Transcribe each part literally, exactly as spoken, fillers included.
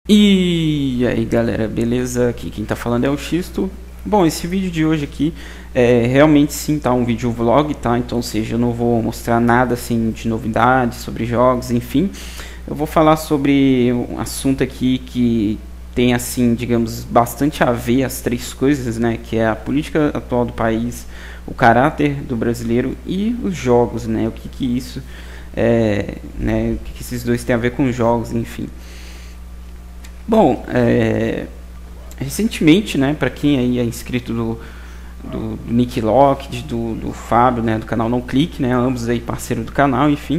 E aí galera, beleza? Aqui quem tá falando é o Xisto. Bom, esse vídeo de hoje aqui é realmente sim tá um vídeo vlog, tá? Então, ou seja, eu não vou mostrar nada assim de novidades sobre jogos, enfim. Eu vou falar sobre um assunto aqui que tem assim, digamos, bastante a ver as três coisas, né? Que é a política atual do país, o caráter do brasileiro e os jogos, né? O que que isso é, né? O que que esses dois têm a ver com os jogos, enfim. Bom, é, recentemente, né, para quem aí é inscrito do, do, do Nick Locked, do, do Fábio, né, do canal Não Clique, né, ambos aí parceiros do canal, enfim,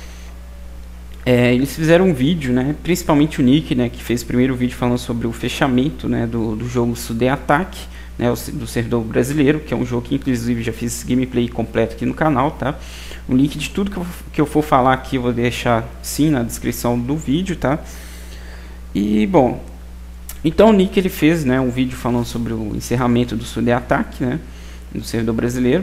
é, eles fizeram um vídeo, né, principalmente o Nick, né, que fez o primeiro vídeo falando sobre o fechamento, né, do, do jogo Sudden Attack, né, do servidor brasileiro, que é um jogo que inclusive já fiz gameplay completo aqui no canal, tá? O link de tudo que eu, que eu for falar aqui eu vou deixar sim na descrição do vídeo, tá? E bom, então o Nick ele fez, né, um vídeo falando sobre o encerramento do Sudden Attack, né, do servidor brasileiro,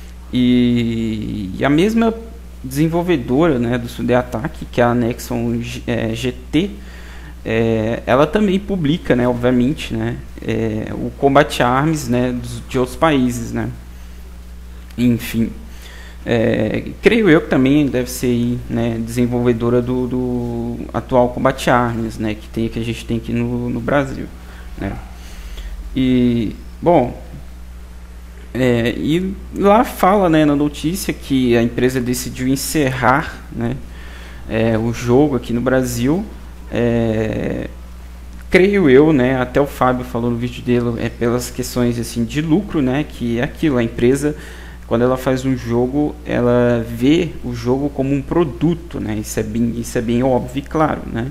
e, e a mesma desenvolvedora, né, do Sudden Attack, que é a Nexon é, G T, é, ela também publica, né, obviamente, né, é, o Combat Arms, né, dos, de outros países, né, enfim. É, creio eu que também deve ser, né, desenvolvedora do, do atual Combat Arms, né, que, tem, que a gente tem aqui no, no Brasil, né. E, bom, é, e lá fala, né, na notícia que a empresa decidiu encerrar, né, é, o jogo aqui no Brasil. É, creio eu, né, até o Fábio falou no vídeo dele, é pelas questões assim, de lucro, né, que é aquilo, a empresa, quando ela faz um jogo, ela vê o jogo como um produto, né? Isso é bem, isso é bem óbvio e claro, né?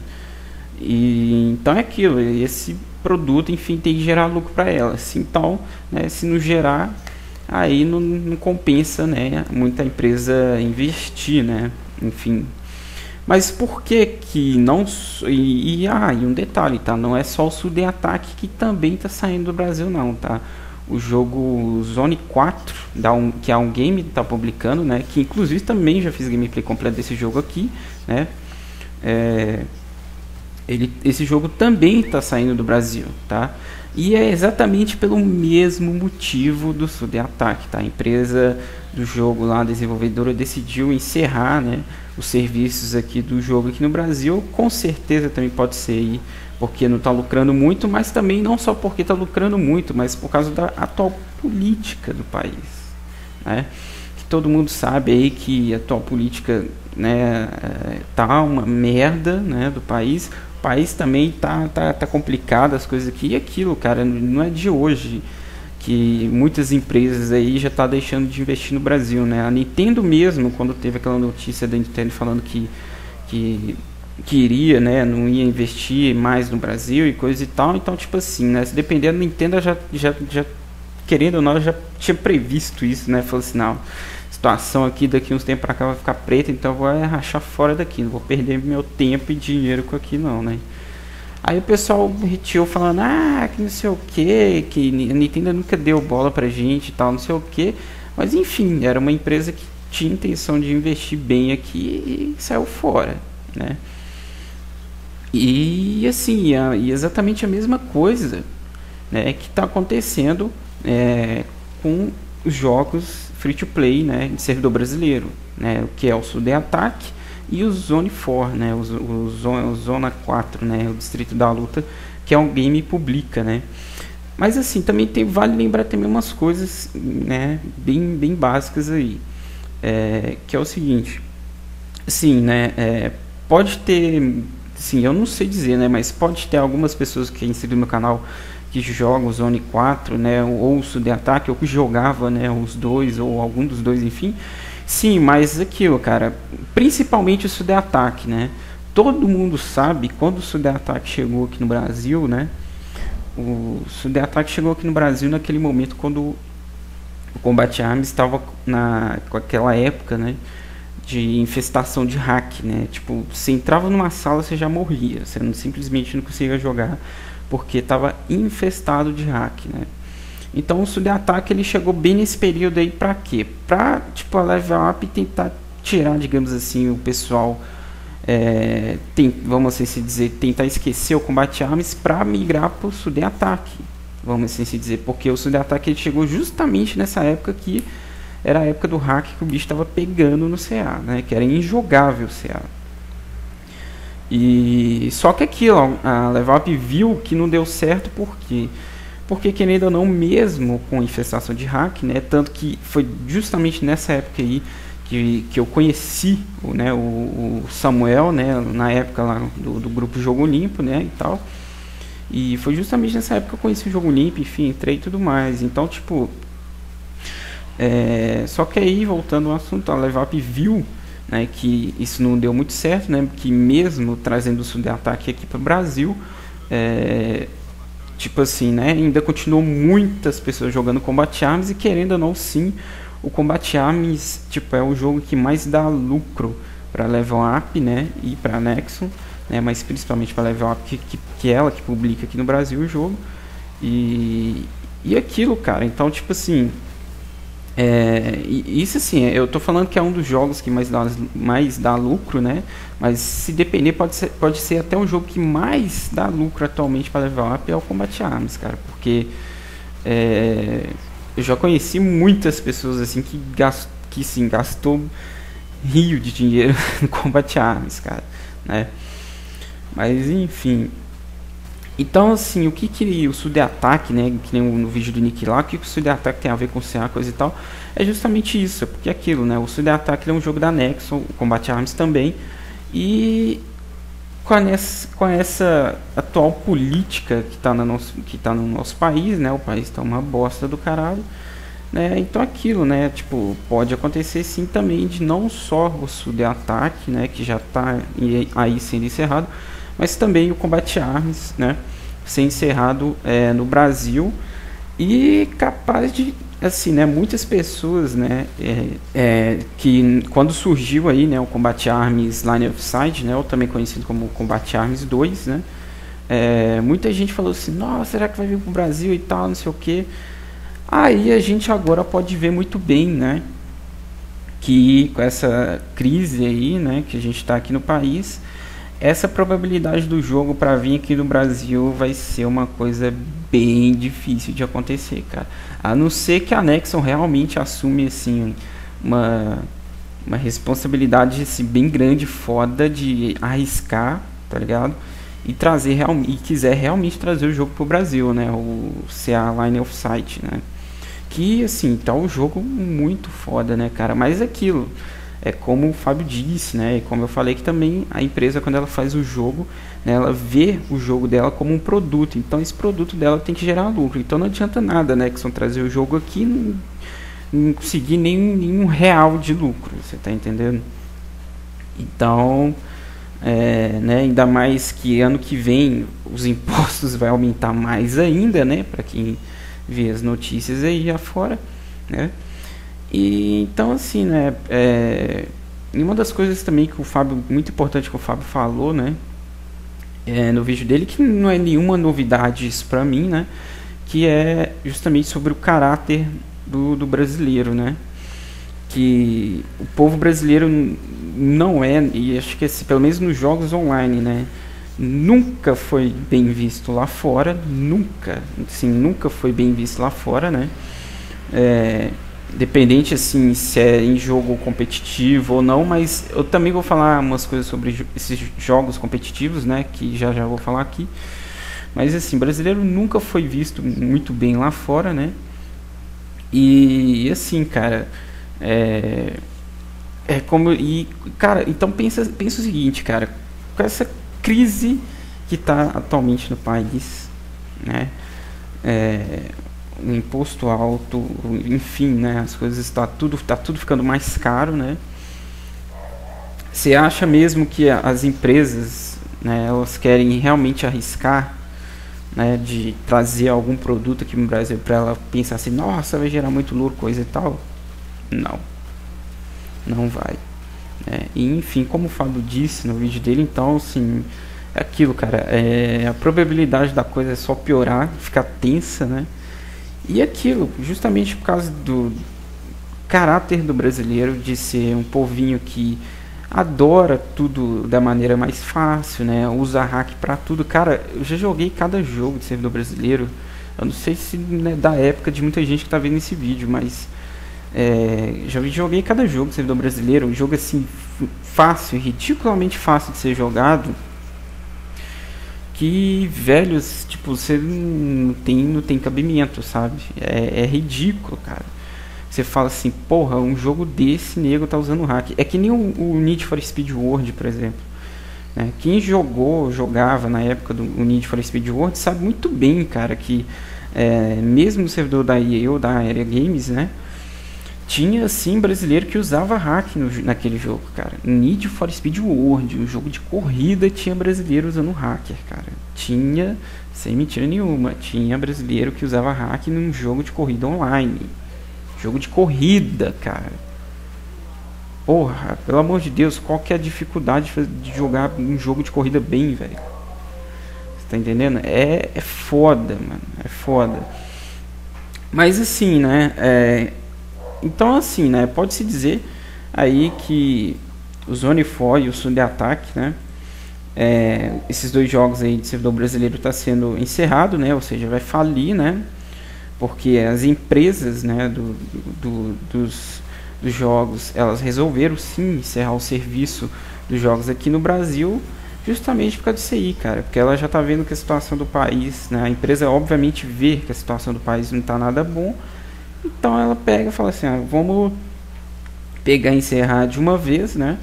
E então é aquilo, esse produto, enfim, tem que gerar lucro para ela. Se, então, né, se não gerar, aí não, não compensa, né, muita empresa investir, né? Enfim. Mas por que que não... E, e, ah, e um detalhe, tá? Não é só o Sudden Attack que também está saindo do Brasil, não, tá? O jogo Zone quatro, da um, que é um game está publicando, né, que inclusive também já fiz gameplay completo desse jogo aqui, né, é, ele, esse jogo também está saindo do Brasil, tá, e é exatamente pelo mesmo motivo do Sudden Attack, tá, a empresa do jogo lá, a desenvolvedora, decidiu encerrar, né, os serviços aqui do jogo aqui no Brasil. Com certeza também pode ser aí porque não está lucrando muito, mas também não só porque está lucrando muito, mas por causa da atual política do país, né? Que todo mundo sabe aí que a atual política, né, tá uma merda, né, do país. O país também tá, tá, tá complicado as coisas aqui, e aquilo, cara, não é de hoje que muitas empresas aí já tá deixando de investir no Brasil, né? A Nintendo mesmo, quando teve aquela notícia da Nintendo falando que que que iria, né, não ia investir mais no Brasil e coisa e tal, então tipo assim, né, se depender da Nintendo já, já, já querendo ou não, já tinha previsto isso, né, falou assim, não, a situação aqui daqui uns tempos pra cá vai ficar preta, então eu vou é, rachar fora daqui, não vou perder meu tempo e dinheiro com aqui não, né. Aí o pessoal retiu falando, ah, que não sei o que, que a Nintendo nunca deu bola pra gente e tal, não sei o que, mas enfim, era uma empresa que tinha intenção de investir bem aqui e saiu fora, né. E assim, a, e exatamente a mesma coisa, né, que está acontecendo é, com os jogos free to play, né, de servidor brasileiro, né, que é o Sudden Attack e o Zone quatro, né, o, o, Zona, o Zona quatro, né, o Distrito da Luta, que é um game publica, né. Mas assim, também tem, vale lembrar também umas coisas, né, bem, bem básicas aí, é, que é o seguinte, assim, né, é, pode ter... Sim, eu não sei dizer, né, mas pode ter algumas pessoas que inseriram no canal que jogam o Zone quatro, né, ou o Sudden Attack, ou que jogava, né, os dois, ou algum dos dois, enfim. Sim, mas aquilo, cara, principalmente o Sudden Attack, né, todo mundo sabe, quando o Sudden Attack chegou aqui no Brasil, né, o Sudden Attack chegou aqui no Brasil naquele momento quando o Combat Arms estava na, com aquela época, né, de infestação de hack, né? Tipo, você entrava numa sala, você já morria, você não, simplesmente não conseguia jogar porque estava infestado de hack, né? Então o Sudden Attack ele chegou bem nesse período aí para quê? Para tipo a level up e tentar tirar, digamos assim, o pessoal é, tem, vamos assim se dizer, tentar esquecer o Combat Arms para migrar para o Sudden Attack, vamos assim se dizer, porque o Sudden Attack ele chegou justamente nessa época que era a época do hack que o bicho estava pegando no C A, né, que era injogável o C A. E só que aquilo, a Level Up viu que não deu certo, por quê? Porque querendo ou não, mesmo com infestação de hack, né, tanto que foi justamente nessa época aí que, que eu conheci o, né, o, o Samuel, né, na época lá do, do grupo Jogo Limpo, né, e tal. E foi justamente nessa época que eu conheci o Jogo Limpo, enfim, entrei e tudo mais. Então, tipo, é, só que aí, voltando ao assunto, a Level Up viu, né, que isso não deu muito certo, né, que mesmo trazendo o Sudden Attack aqui para o Brasil, é, tipo assim, né, ainda continuou muitas pessoas jogando Combat Arms e querendo ou não, sim, o Combat Arms tipo, é o jogo que mais dá lucro para Level Up, né, e para Nexon, né, mas principalmente para Level Up, que, que, que ela que publica aqui no Brasil o jogo, e, e aquilo, cara, então tipo assim, é, isso assim, eu tô falando que é um dos jogos que mais dá, mais dá lucro, né? Mas se depender, pode ser, pode ser até um jogo que mais dá lucro atualmente para Level Up é o Combat Arms, cara. Porque é, eu já conheci muitas pessoas assim que, gast, que sim, gastou rio de dinheiro no Combat Arms, cara, né? Mas enfim. Então, assim, o que que o Sudden Attack, né, que nem no vídeo do Nick lá, o que, que o Sudden Attack tem a ver com C A, coisa e tal, é justamente isso, porque aquilo, né, o Sudden Attack é um jogo da Nexon, o Combat Arms também, e com, essa, com essa atual política que está no, nosso, que tá no nosso país, né, o país está uma bosta do caralho, né, então aquilo, né, tipo, pode acontecer sim também de não só o Sudden Attack, né, que já está aí sendo encerrado, mas também o Combat Arms, né, ser encerrado é, no Brasil e capaz de, assim, né, muitas pessoas, né, é, é, que quando surgiu aí, né, o Combat Arms Line of Sight, né, ou também conhecido como Combat Arms dois, né, é, muita gente falou assim, nossa, será que vai vir pro Brasil e tal, não sei o que. Aí a gente agora pode ver muito bem, né, que com essa crise aí, né, que a gente está aqui no país, essa probabilidade do jogo para vir aqui no Brasil vai ser uma coisa bem difícil de acontecer, cara. A não ser que a Nexon realmente assume assim uma, uma responsabilidade assim, bem grande, foda, de arriscar, tá ligado? E trazer realmente, e quiser realmente trazer o jogo pro Brasil, né? O C A Line of Sight, né? Que assim, tá um jogo muito foda, né, cara? Mas é aquilo. É como o Fábio disse, né? E como eu falei que também a empresa, quando ela faz o jogo, né, ela vê o jogo dela como um produto. Então esse produto dela tem que gerar lucro. Então não adianta nada, né, que são trazer o jogo aqui e não, não conseguir nenhum, nenhum real de lucro. Você tá entendendo? Então, é, né, ainda mais que ano que vem os impostos vai aumentar mais ainda, né? Para quem vê as notícias aí afora, né? E então assim, né, é, e uma das coisas também que o Fábio, muito importante que o Fábio falou, né, é, no vídeo dele, que não é nenhuma novidade isso pra mim, né, que é justamente sobre o caráter do, do brasileiro, né, que o povo brasileiro não é, e acho que assim, pelo menos nos jogos online, né, nunca foi bem visto lá fora, nunca, assim, nunca foi bem visto lá fora, né, é, independente assim se é em jogo competitivo ou não, mas eu também vou falar umas coisas sobre esses jogos competitivos, né, que já já vou falar aqui. Mas assim, brasileiro nunca foi visto muito bem lá fora, né? E assim, cara, é, é como e cara, então pensa, pensa o seguinte, cara, com essa crise que está atualmente no país, né? É, um imposto alto, enfim, né, as coisas está tudo tá tudo ficando mais caro, né? Você acha mesmo que as empresas, né, elas querem realmente arriscar, né, de trazer algum produto aqui no Brasil para ela pensar assim, nossa, vai gerar muito lucro, coisa e tal? Não, não vai. É, e enfim, como o Fábio disse no vídeo dele, então assim, é aquilo, cara, é, a probabilidade da coisa é só piorar, ficar tensa, né? E aquilo, justamente por causa do caráter do brasileiro, de ser um povinho que adora tudo da maneira mais fácil, né? Usa hack pra tudo. Cara, eu já joguei cada jogo de servidor brasileiro. Eu não sei se né, da época de muita gente que tá vendo esse vídeo, mas é, já joguei cada jogo de servidor brasileiro. Um jogo assim fácil, ridiculamente fácil de ser jogado. Que velhos, tipo, você não tem, não tem cabimento, sabe? É, é ridículo, cara. Você fala assim, porra, um jogo desse nego tá usando hack. É que nem o, o Need for Speed World, por exemplo. Né? Quem jogou, jogava na época do Need for Speed World sabe muito bem, cara, que é, mesmo no servidor da E A ou da Aeria Games, né? Tinha, sim, brasileiro que usava hack no, naquele jogo, cara. Need for Speed World, um jogo de corrida, tinha brasileiro usando hacker, cara. Tinha, sem mentira nenhuma, tinha brasileiro que usava hack num jogo de corrida online. Jogo de corrida, cara. Porra, pelo amor de Deus, qual que é a dificuldade de jogar um jogo de corrida bem, velho? Você tá entendendo? É, é foda, mano. É foda. Mas assim, né? É, então assim, né? Pode-se dizer aí que o Zone quatro e o Sunday Attack, né? É, esses dois jogos aí de servidor brasileiro tá sendo encerrado, né? Ou seja, vai falir, né? Porque as empresas, né, do, do, dos, dos jogos, elas resolveram sim encerrar o serviço dos jogos aqui no Brasil, justamente por causa disso aí, cara. Porque ela já está vendo que a situação do país, né, a empresa obviamente vê que a situação do país não está nada bom, então ela pega e fala assim, ah, vamos pegar e encerrar de uma vez, né,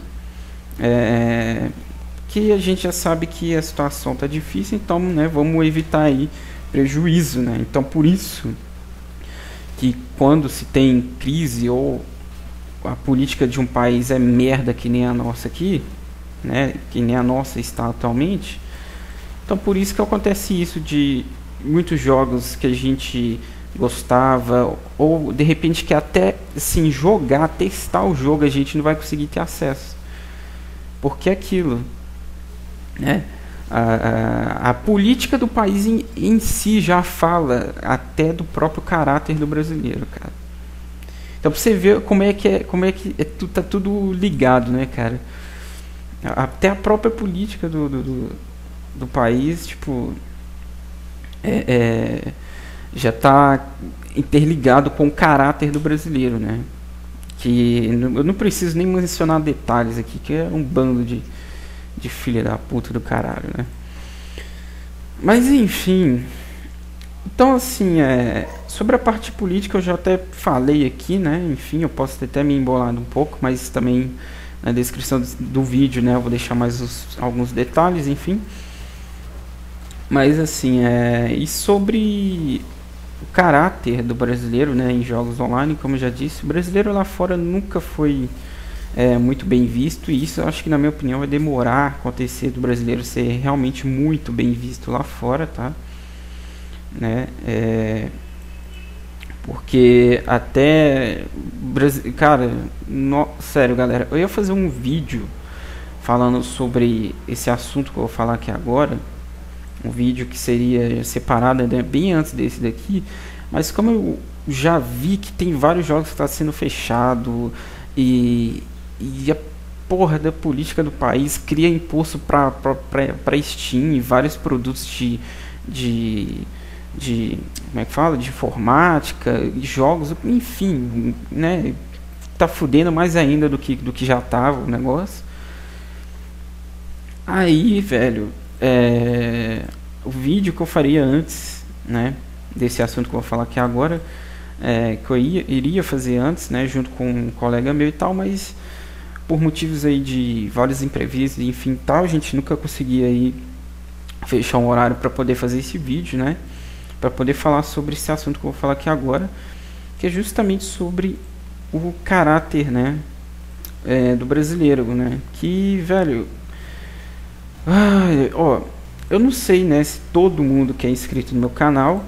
é, que a gente já sabe que a situação está difícil, então, né, vamos evitar aí prejuízo, né? Então por isso que quando se tem crise ou a política de um país é merda que nem a nossa aqui, né? Que nem a nossa está atualmente, então por isso que acontece isso de muitos jogos que a gente gostava ou de repente que até assim jogar, testar o jogo a gente não vai conseguir ter acesso, porque é aquilo, né? A, a, a política do país em, em si já fala até do próprio caráter do brasileiro, cara. Então pra você ver como é que é, como é que é, tu, tá tudo ligado, né, cara? Até a própria política do, do, do, do país, tipo, é, é, já tá interligado com o caráter do brasileiro, né? Que eu não preciso nem mencionar detalhes aqui, que é um bando de de filha da puta do caralho, né? Mas enfim, então assim, é, sobre a parte política eu já até falei aqui, né? Enfim, eu posso ter até me embolado um pouco, mas também na descrição do, do vídeo, né, eu vou deixar mais os, alguns detalhes, enfim. Mas assim, é, e sobre o caráter do brasileiro, né, em jogos online, como eu já disse, o brasileiro lá fora nunca foi É, muito bem visto, e isso eu acho que na minha opinião vai demorar a acontecer do brasileiro ser realmente muito bem visto lá fora, tá? Né? É, porque até cara, no, sério galera, eu ia fazer um vídeo falando sobre esse assunto que eu vou falar aqui agora, um vídeo que seria separado, né, bem antes desse daqui, mas como eu já vi que tem vários jogos que está sendo fechado e E a porra da política do país cria imposto para para Steam e vários produtos de, de, de como é que fala? De informática, jogos, enfim, né? Tá fudendo mais ainda do que, do que já tava o negócio. Aí, velho, é, o vídeo que eu faria antes, né? Desse assunto que eu vou falar aqui agora, é, que eu ia, iria fazer antes, né? Junto com um colega meu e tal, mas por motivos aí de vários imprevistos, enfim, tal, a gente nunca conseguia aí fechar um horário para poder fazer esse vídeo, né? Para poder falar sobre esse assunto que eu vou falar aqui agora, que é justamente sobre o caráter, né, é, do brasileiro, né? Que, velho, ai, ó, eu não sei, né, se todo mundo que é inscrito no meu canal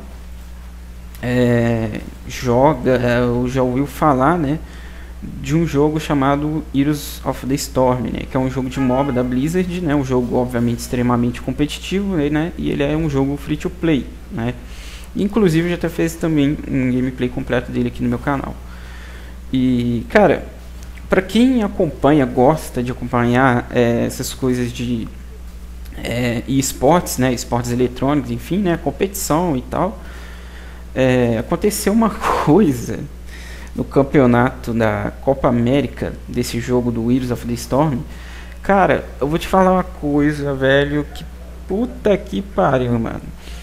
é, joga ou já ouviu falar, né, de um jogo chamado Heroes of the Storm, né, que é um jogo de MOBA da Blizzard, né, um jogo obviamente extremamente competitivo, né, e ele é um jogo free to play, né, inclusive eu já até fiz também um gameplay completo dele aqui no meu canal. E cara, para quem acompanha, gosta de acompanhar é, essas coisas de é, esportes, né, esportes eletrônicos, enfim, né, competição e tal, é, aconteceu uma coisa no campeonato da Copa América, desse jogo do Heroes of the Storm. Cara, eu vou te falar uma coisa, velho, que puta que pariu, mano.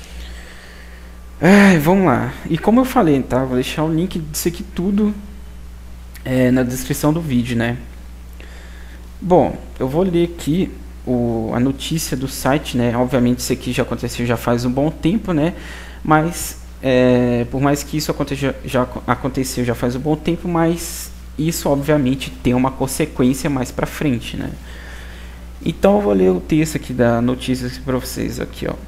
Ai, vamos lá. E como eu falei, tá, vou deixar o link disso aqui tudo É, na descrição do vídeo, né? Bom, eu vou ler aqui o, a notícia do site, né? Obviamente isso aqui já aconteceu já faz um bom tempo, né? Mas é, por mais que isso aconteça, já aconteceu já faz um bom tempo, mas isso obviamente tem uma consequência mais pra frente, né? Então eu vou ler o texto aqui da notícia para vocês aqui, ó.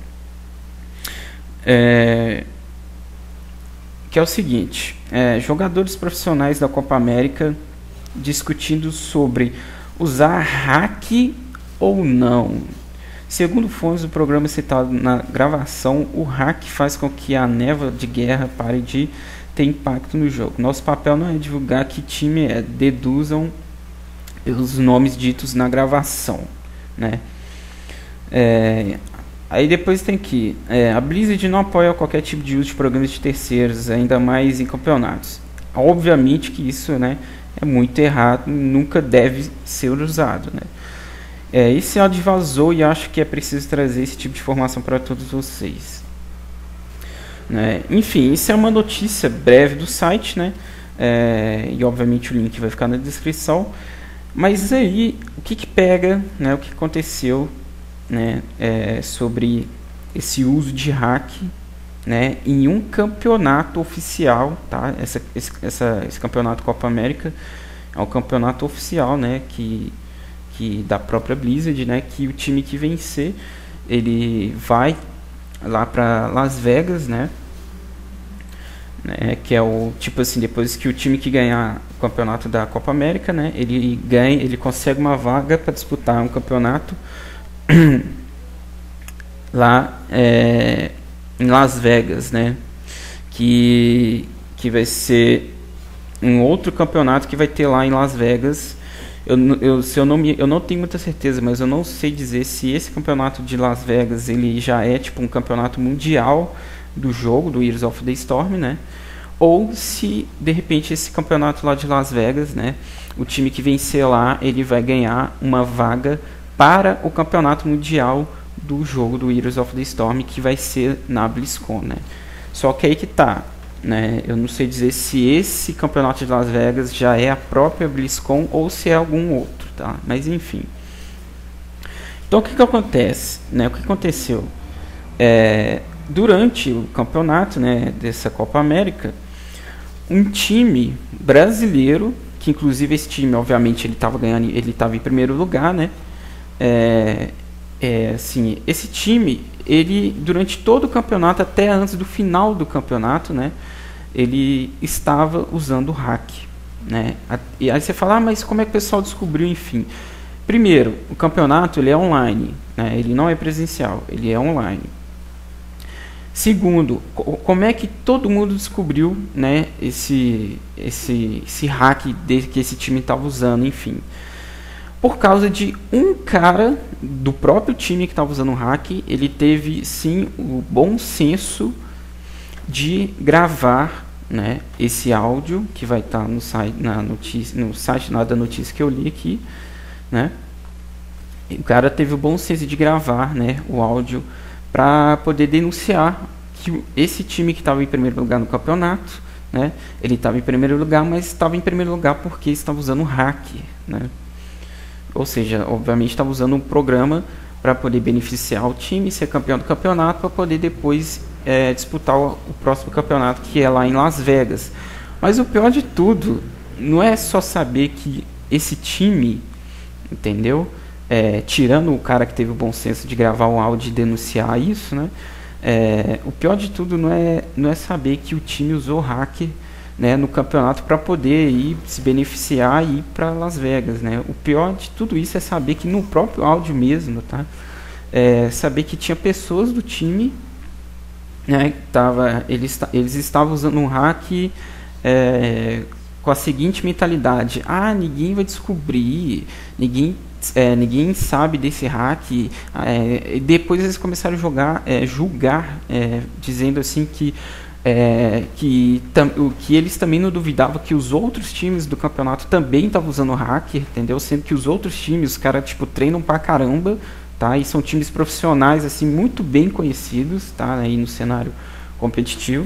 É, que é o seguinte, é, jogadores profissionais da Copa América discutindo sobre usar hack ou não. Segundo fontes do programa citado na gravação, o hack faz com que a névoa de guerra pare de ter impacto no jogo. Nosso papel não é divulgar que time é, deduzam pelos nomes ditos na gravação, né? É, Aí depois tem que é, a Blizzard não apoia qualquer tipo de uso de programas de terceiros, ainda mais em campeonatos. Obviamente que isso, né, é muito errado, nunca deve ser usado, né? É, esse áudio vazou e acho que é preciso trazer esse tipo de informação para todos vocês, né? Enfim, isso é uma notícia breve do site, né? É, e obviamente o link vai ficar na descrição. Mas aí, o que que pega, né? O que aconteceu, né, é, sobre esse uso de hack, né, em um campeonato oficial, tá? Essa, esse, essa, esse campeonato Copa América é um campeonato oficial, né, que, que da própria Blizzard, né, que o time que vencer ele vai lá para Las Vegas, né, né, que é o tipo assim, depois que o time que ganhar o campeonato da Copa América, né, ele ganha, ele consegue uma vaga para disputar um campeonato lá é, em Las Vegas, né? Que, que vai ser um outro campeonato que vai ter lá em Las Vegas. Eu, eu, se eu, não me, eu não tenho muita certeza, mas eu não sei dizer se esse campeonato de Las Vegas ele já é tipo um campeonato mundial do jogo, do Heroes of the Storm, né? Ou se de repente esse campeonato lá de Las Vegas, né? O time que vencer lá, ele vai ganhar uma vaga para o campeonato mundial do jogo do Heroes of the Storm, que vai ser na BlizzCon, né? Só que aí que tá, né? Eu não sei dizer se esse campeonato de Las Vegas já é a própria BlizzCon ou se é algum outro, tá? Mas enfim. Então o que que acontece, né? O que aconteceu? É, durante o campeonato, né, dessa Copa América, um time brasileiro, que inclusive esse time, obviamente, ele estava ganhando, ele estava em primeiro lugar, né? É, é, assim, esse time, ele durante todo o campeonato, até antes do final do campeonato, né, ele estava usando hack, né? E aí você fala, ah, mas como é que o pessoal descobriu? Enfim, primeiro, o campeonato ele é online, né? Ele não é presencial, ele é online. Segundo, como é que todo mundo descobriu, né, esse, esse, esse hack de, que esse time estava usando? Enfim, por causa de um cara do próprio time que estava usando o hack, ele teve sim o bom senso de gravar, né, esse áudio que vai estar tá no site, na notícia, no site lá da notícia que eu li aqui, né? O cara teve o bom senso de gravar, né, o áudio para poder denunciar que esse time que estava em primeiro lugar no campeonato, né, ele estava em primeiro lugar, mas estava em primeiro lugar porque estava usando hack, né? Ou seja, obviamente estava usando um programa para poder beneficiar o time, ser campeão do campeonato, para poder depois é, disputar o, o próximo campeonato, que é lá em Las Vegas. Mas o pior de tudo não é só saber que esse time, entendeu? É, tirando o cara que teve o bom senso de gravar um áudio e denunciar isso, né? É, o pior de tudo não é, não é saber que o time usou hack, né, no campeonato para poder ir se beneficiar e ir para Las Vegas, né? O pior de tudo isso é saber que no próprio áudio mesmo, tá? É, saber que tinha pessoas do time, né, tava, eles, eles estavam usando um hack é, com a seguinte mentalidade: ah, ninguém vai descobrir, ninguém, é, ninguém sabe desse hack. É, e depois eles começaram a jogar, é, julgar, é, dizendo assim que, é, que, tam, que eles também não duvidavam que os outros times do campeonato também estavam usando hack, entendeu? Sendo que os outros times, os caras tipo, treinam pra caramba, tá? E são times profissionais assim, muito bem conhecidos, tá? Aí no cenário competitivo.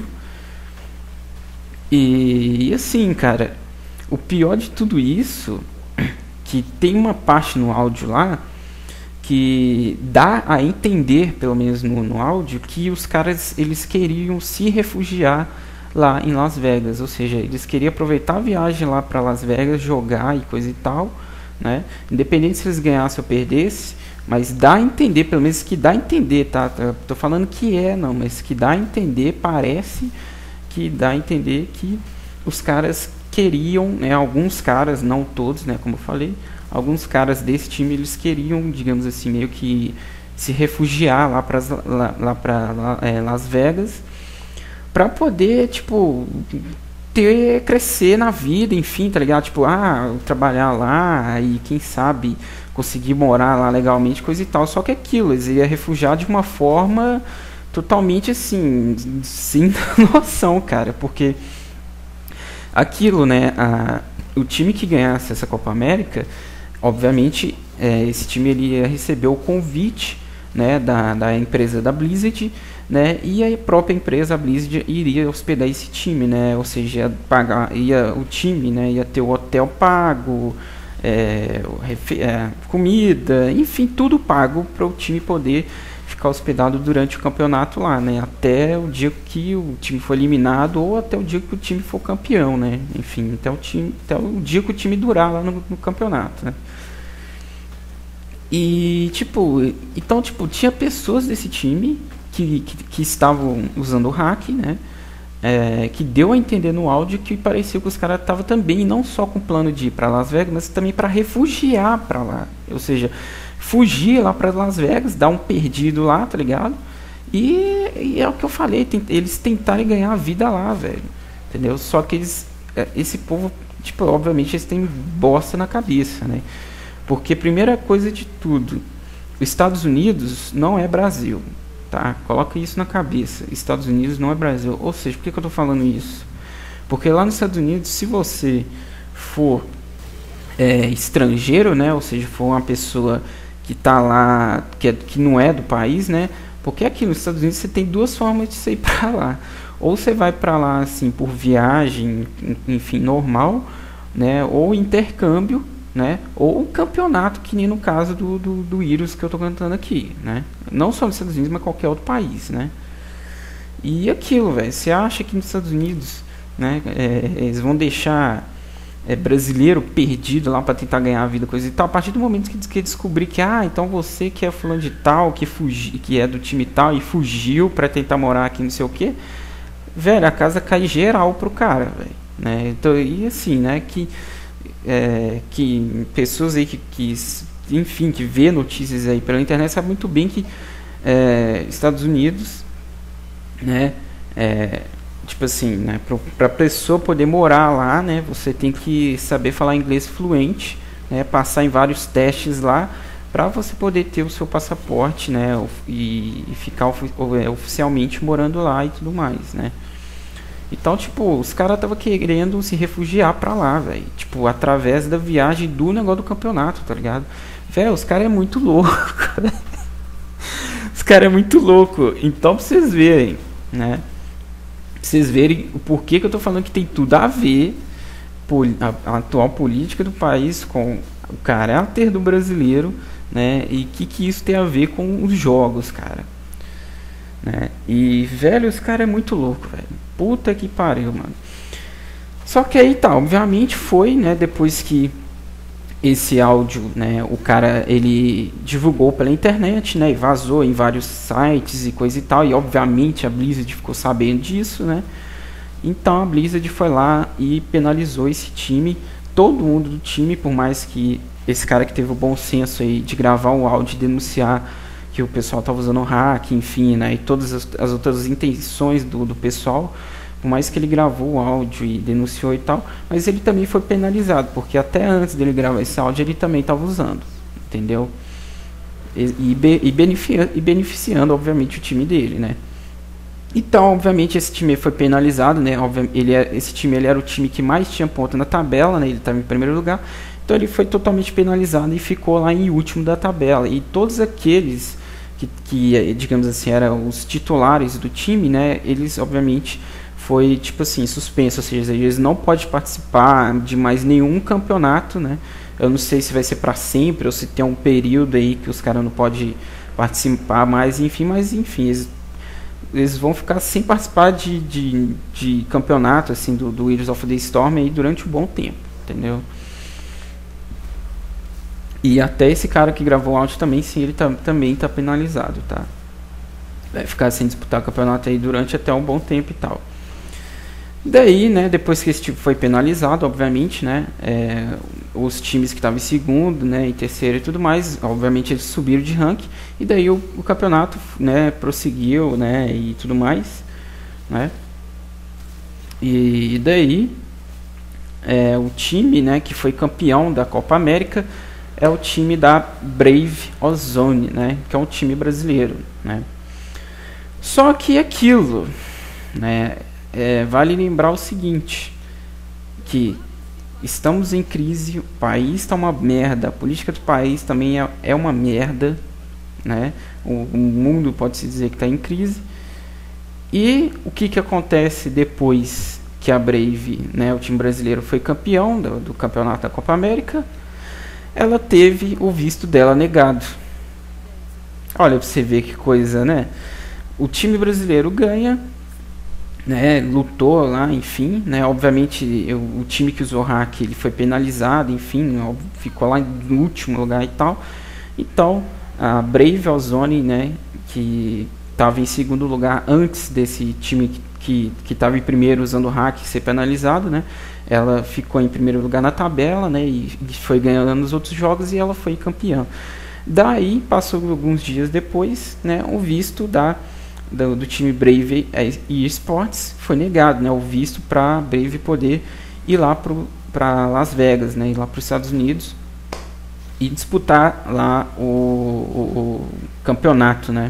E, e assim, cara, o pior de tudo isso, que tem uma parte no áudio lá que dá a entender, pelo menos no, no áudio, que os caras eles queriam se refugiar lá em Las Vegas, ou seja, eles queriam aproveitar a viagem lá para Las Vegas, jogar e coisa e tal, né? Independente se eles ganhassem ou perdessem, mas dá a entender, pelo menos que dá a entender, tá? Tô falando que é, não, mas que dá a entender, parece que dá a entender que os caras queriam, né, alguns caras, não todos, né, como eu falei, alguns caras desse time, eles queriam, digamos assim, meio que se refugiar lá para lá, lá para é, Las Vegas, para poder, tipo, ter, crescer na vida, enfim, tá ligado? Tipo, ah, trabalhar lá e quem sabe conseguir morar lá legalmente, coisa e tal. Só que aquilo, eles iam refugiar de uma forma totalmente assim, sem noção, cara, porque aquilo, né, a, o time que ganhasse essa Copa América, obviamente, é, esse time ele ia receber o convite, né, da, da empresa da Blizzard, né, e a própria empresa, a Blizzard, iria hospedar esse time, né, ou seja, ia pagar, ia, o time, né, ia ter o hotel pago, é, é, comida, enfim, tudo pago para o time poder ficar hospedado durante o campeonato lá, né? Até o dia que o time for eliminado ou até o dia que o time for campeão, né? Enfim, até o, time, até o dia que o time durar lá no, no campeonato, né? E, tipo, então, tipo, tinha pessoas desse time que, que, que estavam usando o hack, né? É, que deu a entender no áudio que parecia que os caras estavam também, não só com o plano de ir para Las Vegas, mas também para refugiar para lá. Ou seja, fugir lá para Las Vegas, dar um perdido lá, tá ligado? E, e é o que eu falei, tem, eles tentarem ganhar a vida lá, velho. Entendeu? Só que eles, esse povo, tipo, obviamente eles têm bosta na cabeça, né? Porque, primeira coisa de tudo, os Estados Unidos não é Brasil, tá? Coloca isso na cabeça. Estados Unidos não é Brasil. Ou seja, por que, que eu tô falando isso? Porque lá nos Estados Unidos, se você for é, estrangeiro, né? Ou seja, for uma pessoa que tá lá, que, é, que não é do país, né? Porque aqui nos Estados Unidos você tem duas formas de você ir para lá. Ou você vai para lá assim por viagem, enfim, normal, né? Ou intercâmbio, né? Ou campeonato, que nem no caso do, do, do Heroes que eu tô cantando aqui, né? Não só nos Estados Unidos, mas qualquer outro país, né? E aquilo, velho, você acha que nos Estados Unidos, né? É, eles vão deixar É, brasileiro perdido lá para tentar ganhar a vida, coisa e tal. A partir do momento que, que descobrir que, ah, então você que é fulano de tal, que, fugi, que é do time tal e fugiu para tentar morar aqui, não sei o que, velho, a casa cai geral pro cara, velho, né? Então, e assim, né, que, é, que pessoas aí que, que, enfim, que vê notícias aí pela internet sabem muito bem que é, Estados Unidos, né, é, tipo assim, né, para a pessoa poder morar lá, né, você tem que saber falar inglês fluente, né, passar em vários testes lá, para você poder ter o seu passaporte, né, e, e ficar ofi oficialmente morando lá e tudo mais, né. Então, tipo, os caras estavam querendo se refugiar para lá, velho, tipo, através da viagem do negócio do campeonato, tá ligado? Velho, os caras é muito louco, os caras é muito louco. Então, pra vocês verem, né, vocês verem o porquê que eu tô falando que tem tudo a ver a, a atual política do país com o caráter do brasileiro, né? E que que isso tem a ver com os jogos, cara, né? E, velho, os caras é muito louco, velho. Puta que pariu, mano. Só que aí tá, obviamente foi, né, depois que esse áudio, né, o cara, ele divulgou pela internet, né, e vazou em vários sites e coisa e tal, e obviamente a Blizzard ficou sabendo disso, né, então a Blizzard foi lá e penalizou esse time, todo mundo do time, por mais que esse cara que teve o bom senso aí de gravar o áudio e denunciar que o pessoal estava usando hack, enfim, né, e todas as, as outras intenções do, do pessoal, por mais que ele gravou o áudio e denunciou e tal, mas ele também foi penalizado, porque até antes dele gravar esse áudio ele também estava usando, entendeu? E, e, e, beneficia, e beneficiando, obviamente, o time dele, né? Então, obviamente, esse time foi penalizado, né? Ele, esse time ele era o time que mais tinha ponto na tabela, né? Ele estava em primeiro lugar, então ele foi totalmente penalizado e ficou lá em último da tabela. E todos aqueles que, que digamos assim, eram os titulares do time, né? Eles, obviamente, foi tipo assim, suspenso, ou seja, eles não podem participar de mais nenhum campeonato, né? Eu não sei se vai ser para sempre ou se tem um período aí que os caras não podem participar mais, enfim, mas enfim, eles, eles vão ficar sem participar de, de, de campeonato assim do, do Heroes of the Storm aí durante um bom tempo, entendeu? E até esse cara que gravou o áudio também, sim, ele tá, também está penalizado, tá? Vai ficar sem disputar o campeonato aí durante até um bom tempo e tal. Daí, né, depois que esse tipo foi penalizado, obviamente, né, é, os times que estavam em segundo, né, em terceiro e tudo mais, obviamente eles subiram de ranking, e daí o, o campeonato, né, prosseguiu, né, e tudo mais, né, e, e daí é, o time, né, que foi campeão da Copa América é o time da Brave Ozone, né, que é um time brasileiro, né. Só que aquilo, né, É, vale lembrar o seguinte, que estamos em crise, o país está uma merda, a política do país também é, é uma merda, né? o, o mundo pode-se dizer que está em crise, e o que, que acontece depois que a Brave, né, o time brasileiro, foi campeão do, do campeonato da Copa América? Ela teve o visto dela negado. Olha para você ver que coisa, né? O time brasileiro ganha, né, lutou lá, enfim, né, obviamente eu, o time que usou hack ele foi penalizado, enfim, ficou lá no último lugar e tal. Então a Brave Ozone, né, que estava em segundo lugar antes desse time que que estava em primeiro usando hack ser penalizado, né, ela ficou em primeiro lugar na tabela, né, e, e foi ganhando nos outros jogos e ela foi campeã. Daí passou alguns dias depois, né, o visto da Do, do time Brave eSports foi negado, né, o visto para Brave poder ir lá para Las Vegas, né, ir lá para os Estados Unidos e disputar lá o, o, o campeonato, né.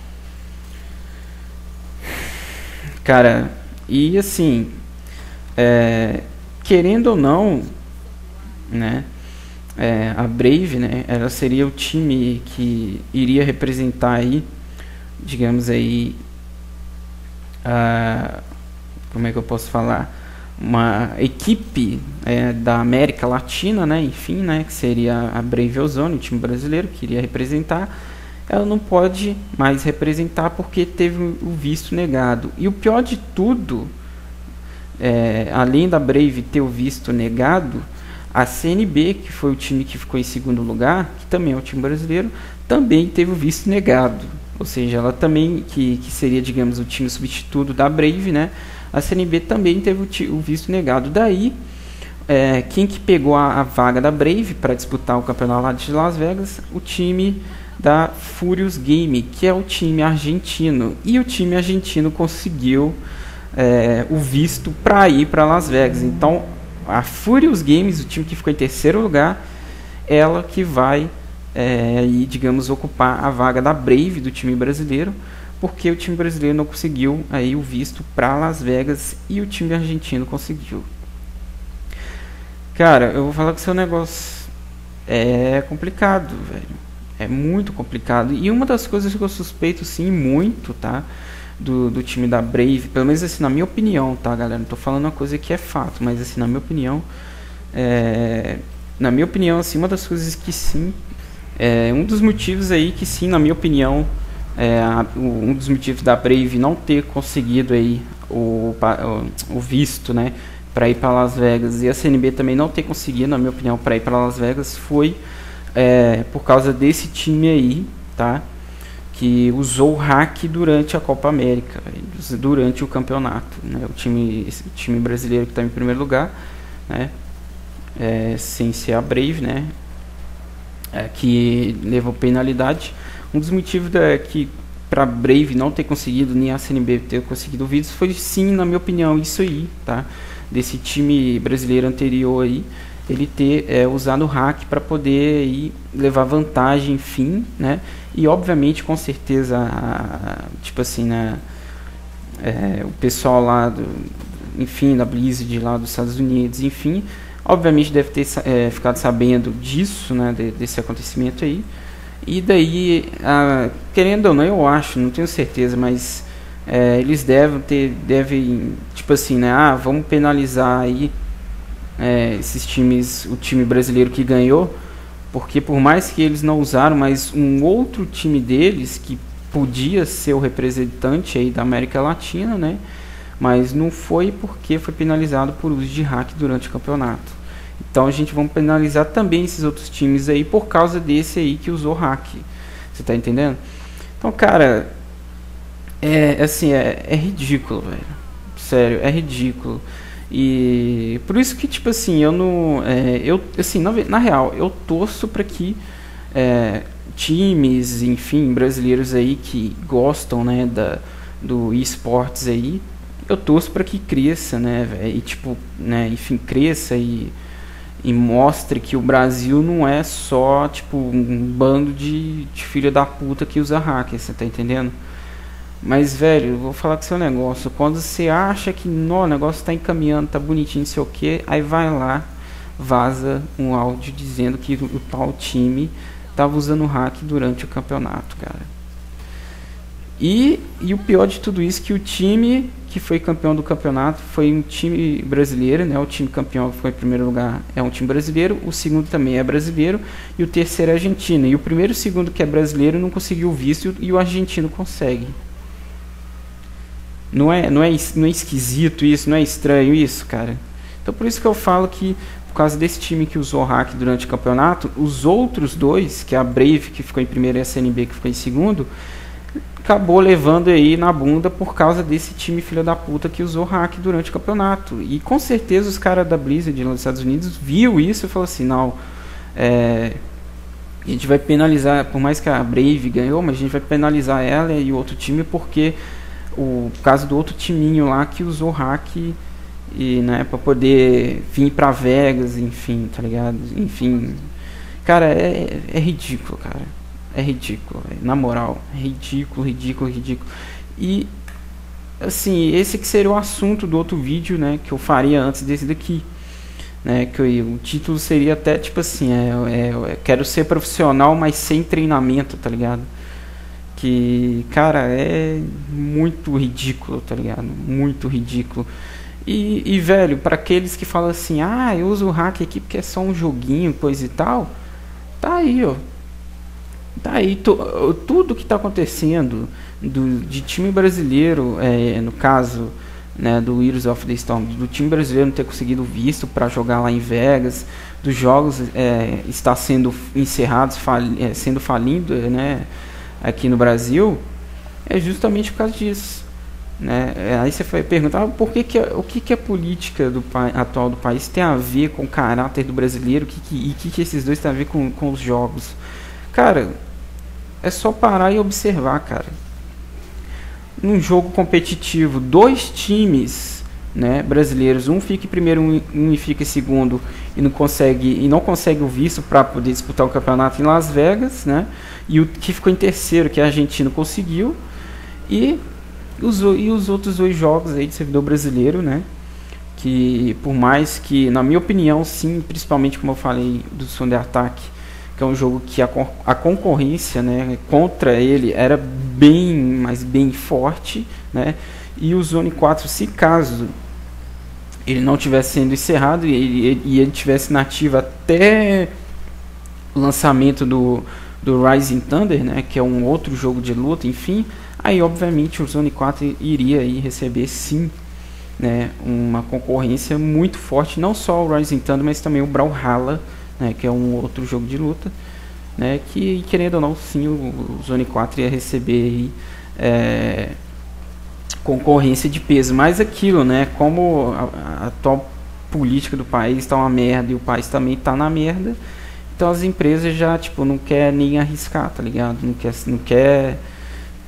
Cara, e assim, é, querendo ou não, né, é, a Brave, né, ela seria o time que iria representar aí, digamos aí, uh, como é que eu posso falar, uma equipe é, da América Latina, né, enfim, né, que seria a Brave Ozone, o time brasileiro que iria representar. Ela não pode mais representar porque teve o visto negado. E o pior de tudo, é, além da Brave ter o visto negado, a C N B, que foi o time que ficou em segundo lugar, que também é o time brasileiro, também teve o visto negado. Ou seja, ela também, que, que seria, digamos, o time substituto da Brave, né? A C N B também teve o, o visto negado. Daí, é, quem que pegou a, a vaga da Brave para disputar o campeonato lá de Las Vegas? O time da Furious Game, que é o time argentino. E o time argentino conseguiu é, o visto para ir para Las Vegas. Então, a Furious Games, o time que ficou em terceiro lugar, ela que vai... É, e digamos ocupar a vaga da Brave do time brasileiro, porque o time brasileiro não conseguiu aí o visto para Las Vegas e o time argentino conseguiu. Cara, eu vou falar que seu negócio é complicado, velho. É muito complicado. E uma das coisas que eu suspeito sim muito, tá, do, do time da Brave, pelo menos assim na minha opinião, tá, galera, não tô falando uma coisa que é fato, mas assim na minha opinião, é, na minha opinião, assim, uma das coisas que sim, é um dos motivos aí que sim, na minha opinião, é, a, um dos motivos da Brave não ter conseguido aí o, o, o visto, né, para ir para Las Vegas, e a C N B também não ter conseguido, na minha opinião, para ir para Las Vegas, foi é, por causa desse time aí, tá, que usou o hack durante a Copa América, durante o campeonato, né, o time, o time brasileiro que está em primeiro lugar, né, é, sem ser a Brave, né, é, que levou penalidade. Um dos motivos é que pra Brave não ter conseguido, nem a C N B ter conseguido o vídeo, foi sim, na minha opinião, isso aí, tá? Desse time brasileiro anterior aí, ele ter é, usado o hack para poder aí, levar vantagem, enfim, né? E obviamente, com certeza, a, a, tipo assim, né? É, o pessoal lá, do, enfim, da Blizzard lá dos Estados Unidos, enfim, obviamente deve ter é, ficado sabendo disso, né? De, desse acontecimento aí. E daí, a, querendo ou não, eu acho, não tenho certeza, mas é, eles devem ter, devem, tipo assim, né? Ah, vamos penalizar aí é, esses times, o time brasileiro que ganhou, porque por mais que eles não usaram, mas um outro time deles que podia ser o representante aí da América Latina, né? Mas não foi porque foi penalizado por uso de hack durante o campeonato. Então a gente vai penalizar também esses outros times aí por causa desse aí que usou hack. Você tá entendendo? Então, cara, é assim, é, é ridículo, velho. Sério, é ridículo. E por isso que, tipo assim, eu não. É, eu, assim, na, na real, eu torço para que é, times, enfim, brasileiros aí que gostam, né, da, do esportes aí, eu torço para que cresça, né, véio, e tipo, né, enfim, cresça e, e mostre que o Brasil não é só, tipo, um bando de, de filha da puta que usa hacker, você tá entendendo? Mas, velho, eu vou falar com seu negócio. Quando você acha que no, o negócio tá encaminhando, tá bonitinho, não sei o que, aí vai lá, vaza um áudio dizendo que o, o tal time tava usando hack durante o campeonato, cara. E, e o pior de tudo isso, que o time que foi campeão do campeonato foi um time brasileiro, né? O time campeão que foi em primeiro lugar é um time brasileiro, o segundo também é brasileiro e o terceiro é argentino. E o primeiro e o segundo, que é brasileiro, não conseguiu o visto e o argentino consegue. Não é, não, é, não é esquisito isso, não é estranho isso, cara? Então por isso que eu falo que, por causa desse time que usou hack durante o campeonato, os outros dois, que é a Brave, que ficou em primeiro, e a C N B, que ficou em segundo, acabou levando aí na bunda por causa desse time filho da puta que usou hack durante o campeonato. E com certeza os caras da Blizzard lá nos Estados Unidos viu isso e falou assim, não, é, a gente vai penalizar, por mais que a Brave ganhou, mas a gente vai penalizar ela e o outro time porque o caso do outro timinho lá que usou hack e, né, para poder vir para Vegas, enfim, tá ligado? Enfim, cara, é, é ridículo, cara. É ridículo, véio. Na moral, é ridículo, ridículo, ridículo. E assim, esse que seria o assunto do outro vídeo, né, que eu faria antes desse daqui, né, que eu, o título seria até tipo assim, é, é, é, quero ser profissional, mas sem treinamento, tá ligado? Que, cara, é muito ridículo, tá ligado? Muito ridículo. E, e velho, para aqueles que falam assim, ah, eu uso o hack aqui porque é só um joguinho, coisa e tal, tá aí, ó. Tá aí, tu, tudo que tá acontecendo do, de time brasileiro, é, no caso, né, do Heroes of the Storm, do time brasileiro não ter conseguido visto para jogar lá em Vegas, dos jogos é, estar sendo encerrados, fali, é, sendo falindo, né, aqui no Brasil, é justamente por causa disso, né? Aí você vai perguntar, ah, por que que, o que que a política do atual do país tem a ver com o caráter do brasileiro, que, que, e o que que esses dois tem a ver com, com os jogos? Cara, é só parar e observar, cara. Num jogo competitivo, dois times, né, brasileiros, um fica em primeiro, um, um fica em segundo e não consegue e não consegue o visto para poder disputar o campeonato em Las Vegas, né? E o que ficou em terceiro, que é argentino, conseguiu. E os, e os outros dois jogos aí de servidor brasileiro, né? Que por mais que, na minha opinião, sim, principalmente como eu falei do Thunder Attack, que é um jogo que a, a concorrência, né, contra ele era bem, mas bem forte, né? E o Zone quatro, se caso ele não tivesse sendo encerrado e ele, e ele tivesse nativo até o lançamento do, do Rising Thunder, né, que é um outro jogo de luta, enfim, aí obviamente o Zone quatro iria aí receber sim, né, uma concorrência muito forte, não só o Rising Thunder, mas também o Brawlhalla, né, que é um outro jogo de luta, né, que querendo ou não, sim, o, o Zone quatro ia receber aí, é, concorrência de peso, mas aquilo, né, como a, a atual política do país está uma merda e o país também está na merda, então as empresas já, tipo, não quer nem arriscar, tá ligado? Não quer, não quer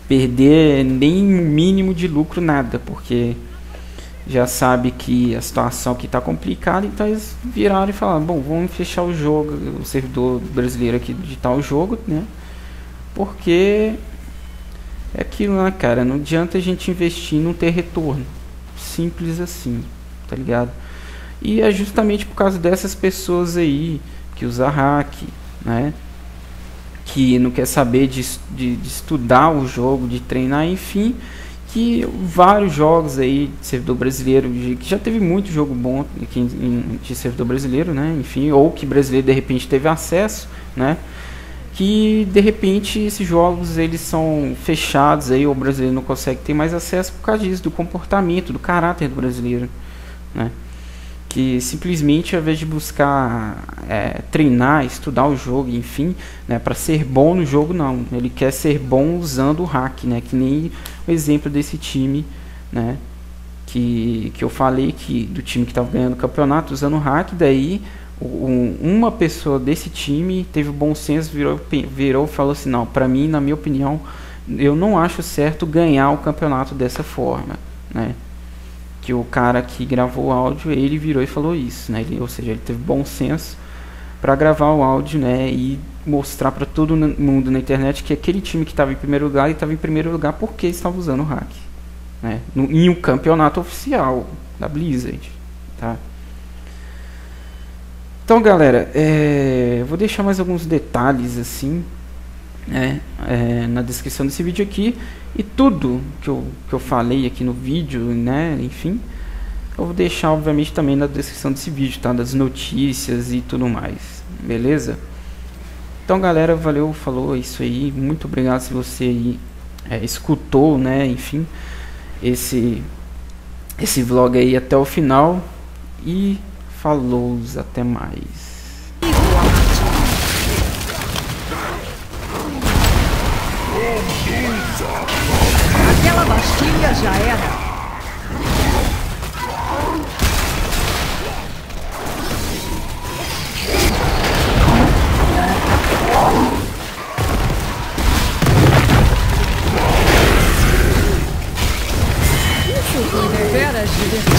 perder nem o mínimo de lucro, nada, porque já sabe que a situação aqui está complicada, então eles viraram e falaram, bom, vamos fechar o jogo, o servidor brasileiro aqui de tal jogo, né? Porque é aquilo, né, cara, não adianta a gente investir e não ter retorno, simples assim, tá ligado? E é justamente por causa dessas pessoas aí que usa hack, né? Que não quer saber de, de, de estudar o jogo, de treinar, enfim, que vários jogos aí de servidor brasileiro, de, que já teve muito jogo bom aqui em, de servidor brasileiro, né? Enfim, ou que brasileiro de repente teve acesso, né? Que de repente esses jogos eles são fechados aí, ou o brasileiro não consegue ter mais acesso por causa disso, do comportamento, do caráter do brasileiro, né? Que simplesmente ao invés de buscar é, treinar, estudar o jogo, enfim, né, para ser bom no jogo, não, ele quer ser bom usando o hack, né, que nem o exemplo desse time, né, que, que eu falei, que do time que estava ganhando o campeonato usando o hack, daí um, uma pessoa desse time teve o bom senso, virou, virou e falou assim, não, para mim, na minha opinião, eu não acho certo ganhar o campeonato dessa forma, né. Que o cara que gravou o áudio, ele virou e falou isso, né? Ele, ou seja, ele teve bom senso para gravar o áudio, né? E mostrar para todo mundo na internet que aquele time que estava em primeiro lugar, estava em primeiro lugar porque estava usando o hack, né? No, em um campeonato oficial da Blizzard, tá? Então, galera, é, vou deixar mais alguns detalhes assim, né, é, na descrição desse vídeo aqui, e tudo que eu, que eu falei aqui no vídeo, né, enfim, eu vou deixar obviamente também na descrição desse vídeo, tá, das notícias e tudo mais, beleza? Então, galera, valeu, falou, é isso aí, muito obrigado se você aí, é, escutou, né, enfim, esse esse vlog aí até o final, e falou, até mais. Aquela baixinha já era. Isso foi deveras divertido.